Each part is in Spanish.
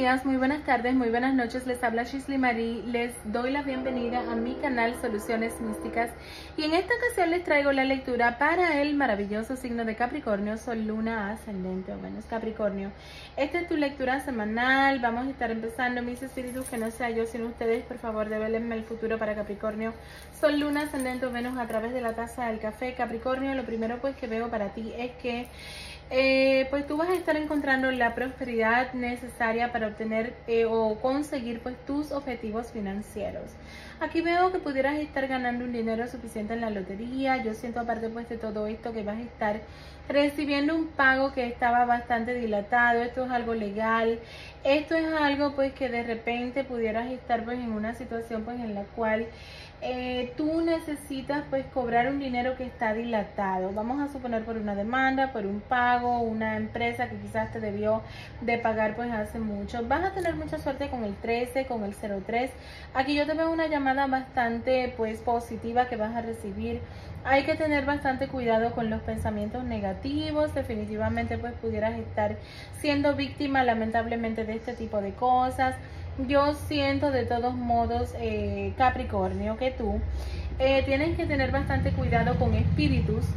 días, muy buenas tardes, muy buenas noches. Les habla Shisley Marie. Les doy la bienvenida a mi canal Soluciones Místicas. Y en esta ocasión les traigo la lectura para el maravilloso signo de Capricornio, Sol, Luna, Ascendente o Venus Capricornio. Esta es tu lectura semanal. Vamos a estar empezando. Mis espíritus, que no sea yo sino ustedes, por favor, devélenme el futuro para Capricornio, Sol, Luna, Ascendente o Venus a través de la taza del café. Capricornio, lo primero pues que veo para ti es que pues tú vas a estar encontrando la prosperidad necesaria para obtener o conseguir pues tus objetivos financieros. Aquí veo que pudieras estar ganando un dinero suficiente en la lotería. Yo siento, aparte pues de todo esto, que vas a estar recibiendo un pago que estaba bastante dilatado. Esto es algo legal, esto es algo pues que de repente pudieras estar pues en una situación pues en la cual tú necesitas pues cobrar un dinero que está dilatado. Vamos a suponer por una demanda, por un pago, una empresa que quizás te debió de pagar pues hace mucho. Vas a tener mucha suerte con el 13, con el 03. Aquí yo te veo una llamada bastante pues positiva que vas a recibir. Hay que tener bastante cuidado con los pensamientos negativos. Definitivamente pues pudieras estar siendo víctima lamentablemente de este tipo de cosas. Yo siento de todos modos, Capricornio, que tú tienes que tener bastante cuidado con espíritus.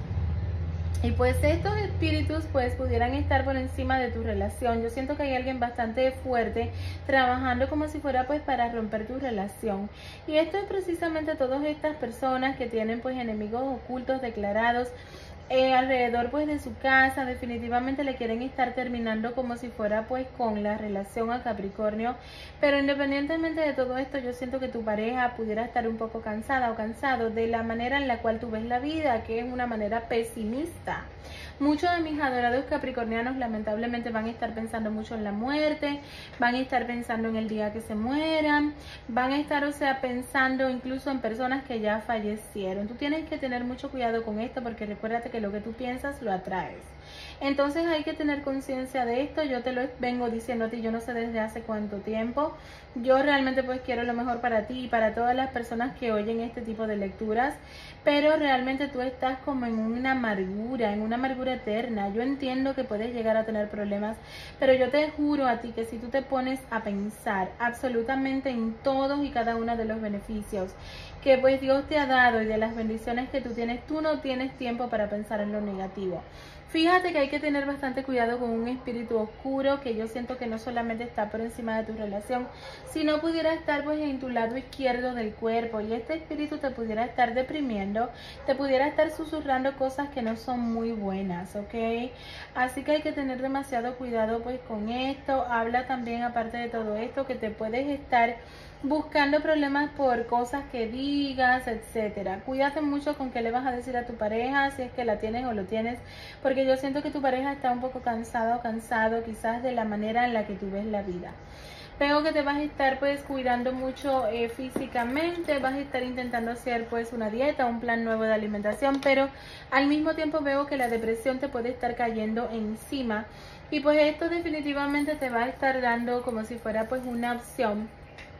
Y pues estos espíritus pues pudieran estar por encima de tu relación. Yo siento que hay alguien bastante fuerte trabajando como si fuera pues para romper tu relación. Y esto es precisamente todas estas personas que tienen pues enemigos ocultos declarados alrededor pues de su casa. Definitivamente le quieren estar terminando como si fuera pues con la relación a Capricornio. Pero independientemente de todo esto, yo siento que tu pareja pudiera estar un poco cansada o cansado de la manera en la cual tú ves la vida, que es una manera pesimista. Muchos de mis adorados capricornianos lamentablemente van a estar pensando mucho en la muerte, van a estar pensando en el día que se mueran, van a estar, o sea, pensando incluso en personas que ya fallecieron. Tú tienes que tener mucho cuidado con esto, porque recuérdate que lo que tú piensas lo atraes. Entonces hay que tener conciencia de esto. Yo te lo vengo diciendo a ti, yo no sé desde hace cuánto tiempo. Yo realmente pues quiero lo mejor para ti y para todas las personas que oyen este tipo de lecturas, pero realmente tú estás como en una amargura eterna. Yo entiendo que puedes llegar a tener problemas, pero yo te juro a ti que si tú te pones a pensar absolutamente en todos y cada uno de los beneficios que pues Dios te ha dado y de las bendiciones que tú tienes, tú no tienes tiempo para pensar en lo negativo. Fíjate que hay que tener bastante cuidado con un espíritu oscuro que yo siento que no solamente está por encima de tu relación, sino pudiera estar pues en tu lado izquierdo del cuerpo, y este espíritu te pudiera estar deprimiendo, te pudiera estar susurrando cosas que no son muy buenas, ¿ok? Así que hay que tener demasiado cuidado pues con esto. Habla también, aparte de todo esto, que te puedes estar buscando problemas por cosas que digas, etcétera. Cuídate mucho con qué le vas a decir a tu pareja, si es que la tienes o lo tienes, porque yo siento que tu pareja está un poco cansada o cansado quizás de la manera en la que tú ves la vida. Veo que te vas a estar pues cuidando mucho físicamente, vas a estar intentando hacer pues una dieta, un plan nuevo de alimentación, pero al mismo tiempo veo que la depresión te puede estar cayendo encima, y pues esto definitivamente te va a estar dando como si fuera pues una opción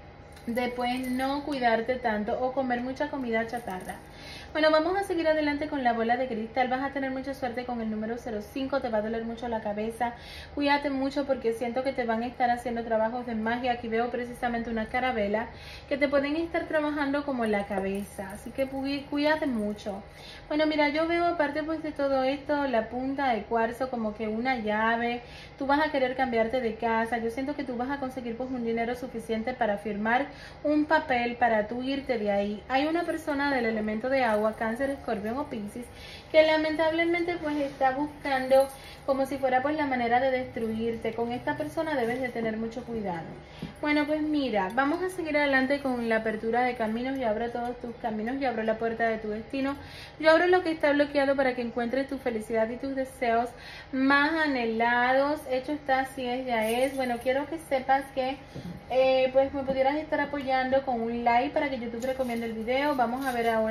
de pues no cuidarte tanto o comer mucha comida chatarra. Bueno, vamos a seguir adelante con la bola de cristal. Vas a tener mucha suerte con el número 05, te va a doler mucho la cabeza. Cuídate mucho porque siento que te van a estar haciendo trabajos de magia. Aquí veo precisamente una carabela que te pueden estar trabajando como la cabeza, así que cuídate mucho. Bueno, mira, yo veo aparte pues de todo esto, la punta de cuarzo, como que una llave. Tú vas a querer cambiarte de casa. Yo siento que tú vas a conseguir pues un dinero suficiente para firmar un papel para tú irte de ahí. Hay una persona del elemento de agua, Cáncer, Escorpión o Piscis, que lamentablemente pues está buscando como si fuera pues la manera de destruirte. Con esta persona debes de tener mucho cuidado. Bueno, pues mira, vamos a seguir adelante con la apertura de caminos. Yo abro todos tus caminos, yo abro la puerta de tu destino, yo abro lo que está bloqueado para que encuentres tu felicidad y tus deseos más anhelados. Hecho está, así es, ya es. Bueno, quiero que sepas que pues me pudieras estar apoyando con un like para que YouTube recomiende el video. Vamos a ver ahora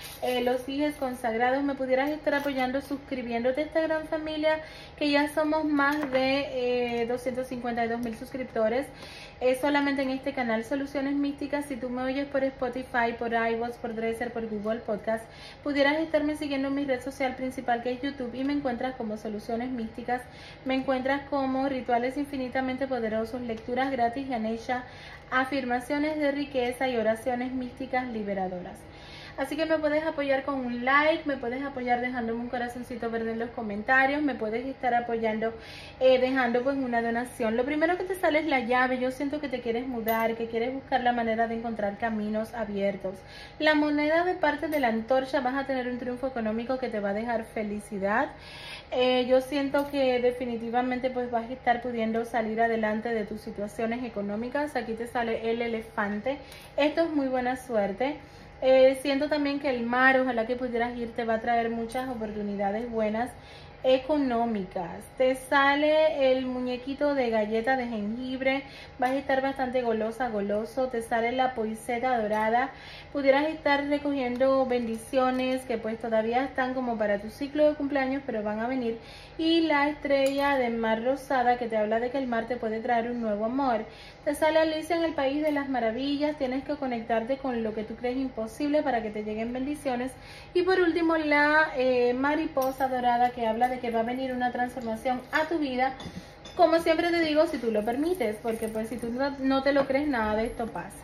los hijos consagrados, me pudieras estar apoyando suscribiéndote a esta gran familia, que ya somos más de 252,000 suscriptores. Solamente en este canal Soluciones Místicas. Si tú me oyes por Spotify, por iVoox, por Dresser, por Google Podcast, pudieras estarme siguiendo en mi red social principal, que es YouTube, y me encuentras como Soluciones Místicas. Me encuentras como Rituales Infinitamente Poderosos, lecturas gratis Ganesha, afirmaciones de riqueza y oraciones místicas liberadoras. Así que me puedes apoyar con un like, me puedes apoyar dejándome un corazoncito verde en los comentarios, me puedes estar apoyando dejando pues una donación. Lo primero que te sale es la llave. Yo siento que te quieres mudar, que quieres buscar la manera de encontrar caminos abiertos. La moneda de parte de la antorcha, vas a tener un triunfo económico que te va a dejar felicidad. Yo siento que definitivamente pues vas a estar pudiendo salir adelante de tus situaciones económicas. Aquí te sale el elefante. Esto es muy buena suerte. Siento también que el mar, ojalá que pudieras ir, te va a traer muchas oportunidades buenas económicas. Te sale el muñequito de galleta de jengibre, vas a estar bastante golosa, goloso. Te sale la poiseta dorada, pudieras estar recogiendo bendiciones que pues todavía están como para tu ciclo de cumpleaños, pero van a venir. Y la estrella de mar rosada, que te habla de que el mar te puede traer un nuevo amor. Te sale Alicia en el País de las Maravillas, tienes que conectarte con lo que tú crees imposible para que te lleguen bendiciones. Y por último la mariposa dorada, que habla de que va a venir una transformación a tu vida, como siempre te digo, si tú lo permites, porque pues si tú no te lo crees, nada de esto pasa.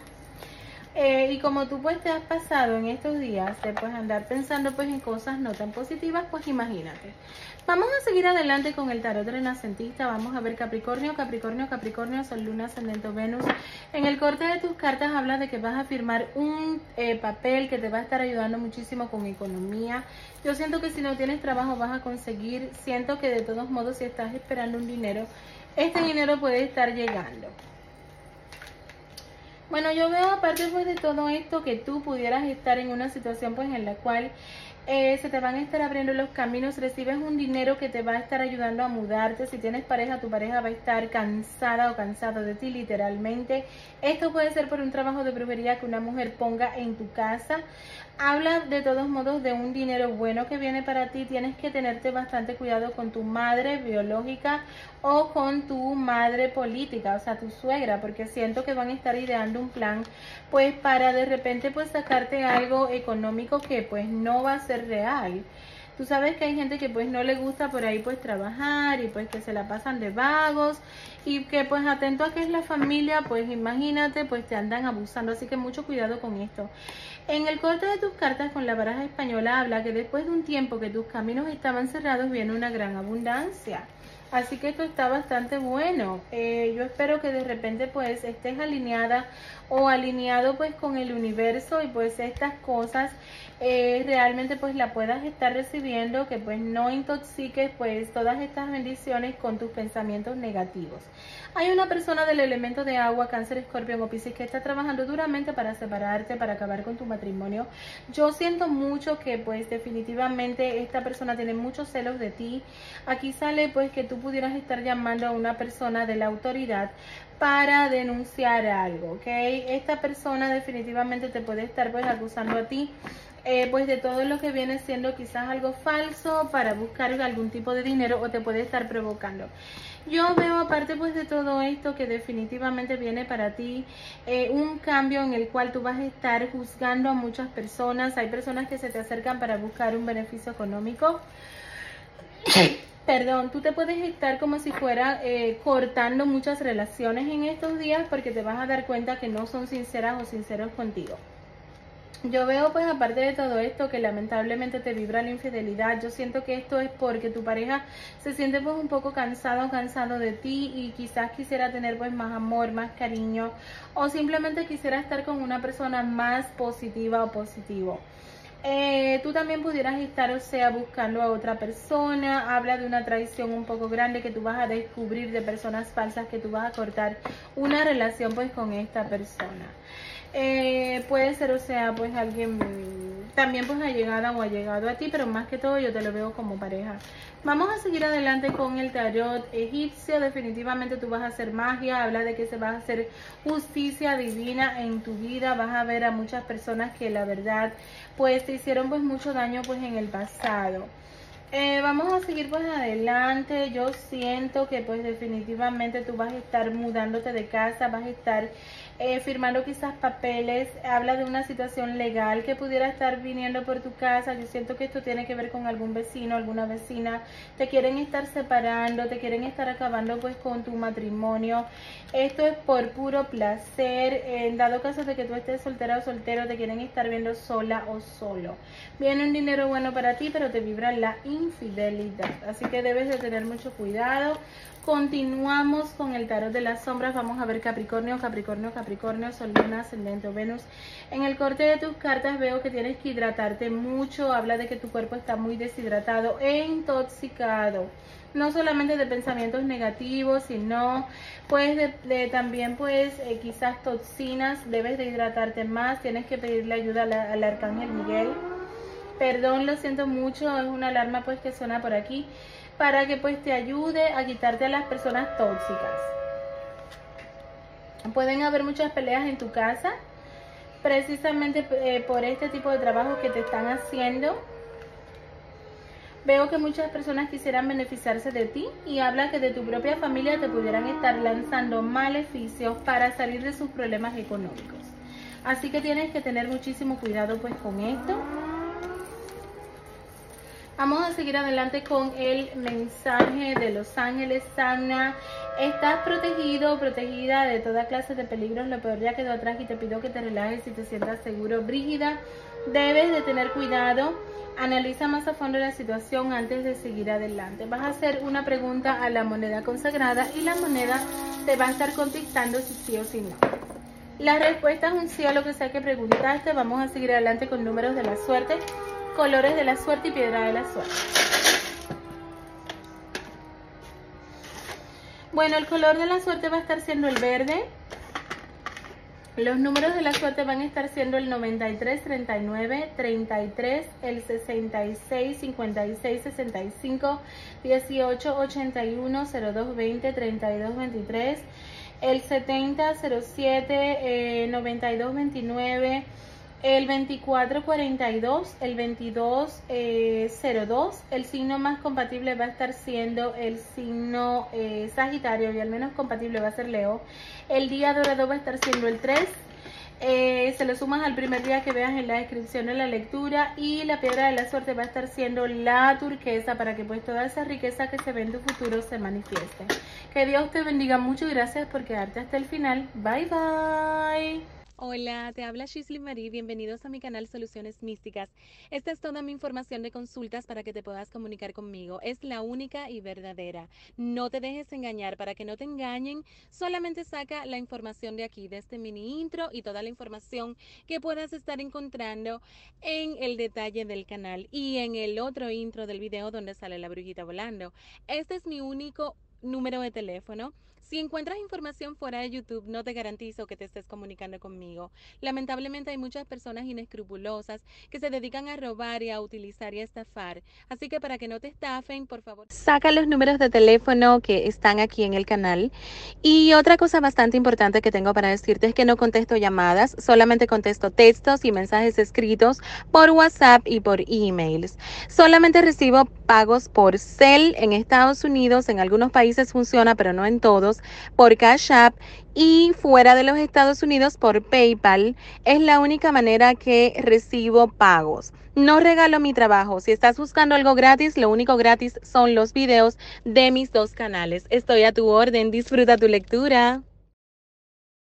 Y como tú pues te has pasado en estos días de pues andar pensando pues en cosas no tan positivas, pues imagínate. Vamos a seguir adelante con el tarot renacentista. Vamos a ver Capricornio, Capricornio, Capricornio, Sol, Luna, Ascendente, Venus. En el corte de tus cartas habla de que vas a firmar un papel que te va a estar ayudando muchísimo con economía. Yo siento que si no tienes trabajo vas a conseguir. Siento que de todos modos, si estás esperando un dinero, este dinero puede estar llegando. Bueno, yo veo aparte pues de todo esto que tú pudieras estar en una situación pues en la cual se te van a estar abriendo los caminos, recibes un dinero que te va a estar ayudando a mudarte. Si tienes pareja, tu pareja va a estar cansada o cansado de ti, literalmente. Esto puede ser por un trabajo de brujería que una mujer ponga en tu casa. Habla de todos modos de un dinero bueno que viene para ti. Tienes que tenerte bastante cuidado con tu madre biológica o con tu madre política, o sea, tu suegra, porque siento que van a estar ideando un plan pues para de repente pues sacarte algo económico que pues no va a ser real. Tú sabes que hay gente que pues no le gusta por ahí pues trabajar y pues que se la pasan de vagos y que pues atento a que es la familia, pues imagínate, pues te andan abusando, así que mucho cuidado con esto. En el corte de tus cartas con la baraja española habla que después de un tiempo que tus caminos estaban cerrados viene una gran abundancia. Así que esto está bastante bueno. Yo espero que de repente pues estés alineada o alineado pues con el universo y pues estas cosas realmente pues la puedas estar recibiendo, que pues no intoxiques pues todas estas bendiciones con tus pensamientos negativos. Hay una persona del elemento de agua, Cáncer, Escorpión o Piscis, que está trabajando duramente para separarte, para acabar con tu matrimonio. Yo siento mucho que pues definitivamente esta persona tiene muchos celos de ti. Aquí sale pues que tú pudieras estar llamando a una persona de la autoridad para denunciar algo, ¿ok? Esta persona definitivamente te puede estar pues acusando a ti pues de todo lo que viene siendo quizás algo falso para buscar algún tipo de dinero, o te puede estar provocando. Yo veo aparte pues de todo esto que definitivamente viene para ti un cambio en el cual tú vas a estar juzgando a muchas personas. Hay personas que se te acercan para buscar un beneficio económico. Perdón, tú te puedes estar como si fuera cortando muchas relaciones en estos días, porque te vas a dar cuenta que no son sinceras o sinceros contigo. Yo veo pues aparte de todo esto que lamentablemente te vibra la infidelidad. Yo siento que esto es porque tu pareja se siente pues un poco cansado o cansado de ti y quizás quisiera tener pues más amor, más cariño, o simplemente quisiera estar con una persona más positiva o positivo. Tú también pudieras estar, o sea, buscando a otra persona. Habla de una traición un poco grande que tú vas a descubrir, de personas falsas que tú vas a cortar una relación pues con esta persona. Puede ser, o sea, pues alguien también pues allegada o allegado a ti, pero más que todo yo te lo veo como pareja. Vamos a seguir adelante con el tarot egipcio. Definitivamente tú vas a hacer magia, habla de que se va a hacer justicia divina en tu vida. Vas a ver a muchas personas que la verdad pues te hicieron pues mucho daño pues en el pasado. Vamos a seguir pues adelante. Yo siento que pues definitivamente tú vas a estar mudándote de casa, vas a estar firmando quizás papeles. Habla de una situación legal que pudiera estar viniendo por tu casa. Yo siento que esto tiene que ver con algún vecino, alguna vecina. Te quieren estar separando, te quieren estar acabando pues con tu matrimonio. Esto es por puro placer. En dado caso de que tú estés soltera o soltero, te quieren estar viendo sola o solo. Viene un dinero bueno para ti, pero te vibra la infidelidad. Así que debes de tener mucho cuidado. Continuamos con el tarot de las sombras. Vamos a ver Capricornio, Capricornio, Capricornio, Sol, Luna, Ascendente o Venus. En el corte de tus cartas veo que tienes que hidratarte mucho. Habla de que tu cuerpo está muy deshidratado e intoxicado. No solamente de pensamientos negativos, sino pues también pues quizás toxinas. Debes de hidratarte más. Tienes que pedirle ayuda al Arcángel Miguel. Perdón, lo siento mucho, es una alarma pues que suena por aquí, para que pues te ayude a quitarte a las personas tóxicas. Pueden haber muchas peleas en tu casa, precisamente por este tipo de trabajo que te están haciendo. Veo que muchas personas quisieran beneficiarse de ti y habla que de tu propia familia te pudieran estar lanzando maleficios para salir de sus problemas económicos. Así que tienes que tener muchísimo cuidado pues con esto. Vamos a seguir adelante con el mensaje de los ángeles. Sana, estás protegido o protegida de toda clase de peligros. Lo peor ya quedó atrás y te pido que te relajes y te sientas seguro. Brígida, debes de tener cuidado. Analiza más a fondo la situación antes de seguir adelante. Vas a hacer una pregunta a la moneda consagrada y la moneda te va a estar contestando si sí o si no. La respuesta es un sí a lo que sea que preguntaste. Vamos a seguir adelante con números de la suerte, colores de la suerte y piedra de la suerte. Bueno, el color de la suerte va a estar siendo el verde. Los números de la suerte van a estar siendo el 93, 39, 33, el 66, 56, 65, 18, 81, 02, 20, 32, 23, el 70, 07, 92, 29, el 24, 42, el 22, 02. El signo más compatible va a estar siendo el signo Sagitario y el menos compatible va a ser Leo. El día dorado va a estar siendo el 3. Se lo sumas al primer día que veas en la descripción de la lectura. Y la piedra de la suerte va a estar siendo la turquesa, para que pues toda esa riqueza que se ve en tu futuro se manifieste. Que Dios te bendiga mucho y gracias por quedarte hasta el final. Bye bye. Hola, te habla Shisley Marie, bienvenidos a mi canal Soluciones Místicas. Esta es toda mi información de consultas para que te puedas comunicar conmigo. Es la única y verdadera. No te dejes engañar, para que no te engañen. Solamente saca la información de aquí, de este mini intro y toda la información que puedas estar encontrando en el detalle del canal y en el otro intro del video donde sale la brujita volando. Este es mi único número de teléfono. Si encuentras información fuera de YouTube, no te garantizo que te estés comunicando conmigo. Lamentablemente hay muchas personas inescrupulosas que se dedican a robar y a utilizar y a estafar. Así que para que no te estafen, por favor, saca los números de teléfono que están aquí en el canal. Y otra cosa bastante importante que tengo para decirte es que no contesto llamadas, solamente contesto textos y mensajes escritos por WhatsApp y por emails. Solamente recibo pagos por Zelle en Estados Unidos, en algunos países funciona, pero no en todos, por Cash App, y fuera de los Estados Unidos por PayPal. Es la única manera que recibo pagos. No regalo mi trabajo. Si estás buscando algo gratis, lo único gratis son los videos de mis dos canales. Estoy a tu orden. Disfruta tu lectura.